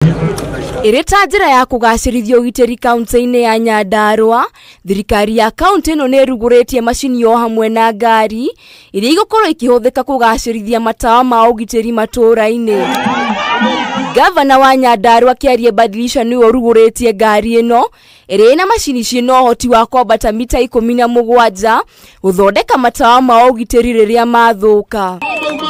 Ireta njira ya kugacirithia ugiteri kaunti-ini ya Nyandarua, thirikari ya kaunti ino neruguretie macini o hamwe na ngari iria igukorwo ikihuthika kugacirithia matawa ma ugiteri matura-ini. Gavana wa Nyandarua Kiarie Badilisha niwe uruguretie ngari ino iria ina macini ciina uhoti wa kwambata mita 17 guthondeka matawa ma ugiteri riria mathuka.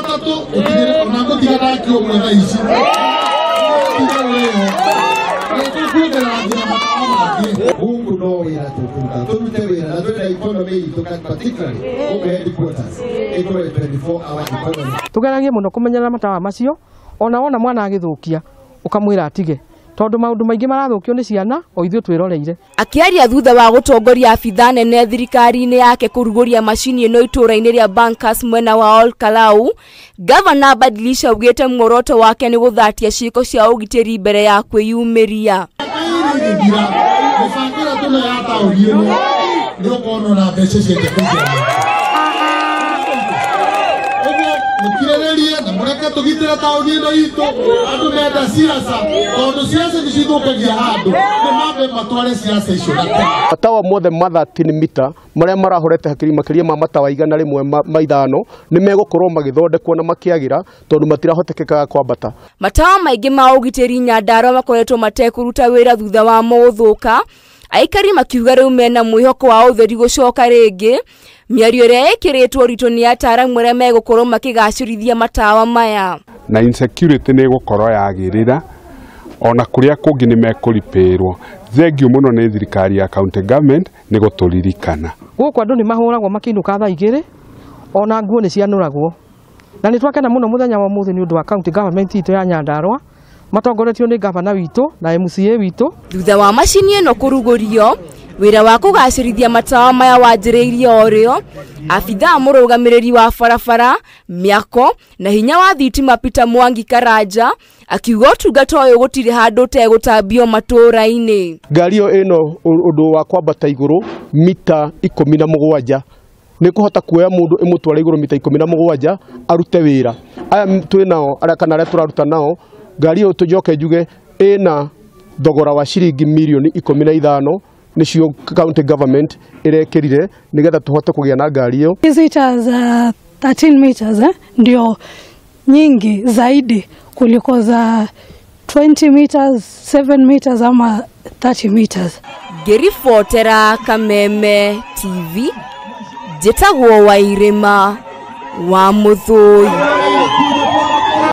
Tugeragie muno kumenyera matawa macio ona mwana agithukia ukamwira atige tondu maundu maingi marathukio ni ciana o ithuĩ twĩroreire. Akiaria thutha wa gutongoria abitha nene thirikari-ini yake kuruguria macini ino itura-ini ria Bankas mwena wa Olkalau, Gavana Badilisha ugite mworoto wake ni guthatia ciiko cia ugiteri mbere ya kwiyumiria. Tugitira tauni ino itu andu menda siasa tondu siasa nicithukagia andu nimambe matware siasa icio matawa mothe ma 13 mita maria marahorete hakiri makiria ma matawa 105 nimegukorwo magithondekwo na makiagira tondu matirahotekeka kwambata. Matawa maingi ma ugiteri Nyandarua makoretwo matekuruta wira thutha wa mothuka, aikari makiuga riu mena mwihoko wa utheri gucoka ringi. Miario ria ikiritwo rito ni ataramu aria megukorwo makigacirithia matawa maya. Na insecurity ni gukorwo yagirira ona kuria kungi ni mekuripirwo. Thengio muno ni thirikari ya county government ni guturirikana. Guku andu ni mahuragwo makinuka thaa 2 ona nguo ni cianuragwo. Na ni twakena muno muthenya wa muthi ni undu wa county government itu ya Nyandarua matongoretio ni gavana witu na MCA witu. Thutha wa macini ino kurugurio, wira wa kugacirithia matawa maya wanjiriirie orio, abitha murugamiriri wa barabara, miako na hinya wa thitima Peter Mwangi Karanja akiuga utungata uyu gutire handu tegutambio matura-ini. Ngari ino undu wa kwambata iguru mita 17 ni kuhota kuoya mundu imutwara iguru mita 17 arute wira. Aya twinao ara kana ara turaruta nao ngari yo tujoke njuge ina thogora wa ciringi milioni 15 nicio county government irekirire nigetha tuhote kugia na ngari hiyo. Hizi za 13 meters ndio nyingi zaidi kuliko za 20 meters, 7 meters ama 30 meters. Ngiribotera Kameme TV, Njĩtagwo Wairĩma wa Mũthũi.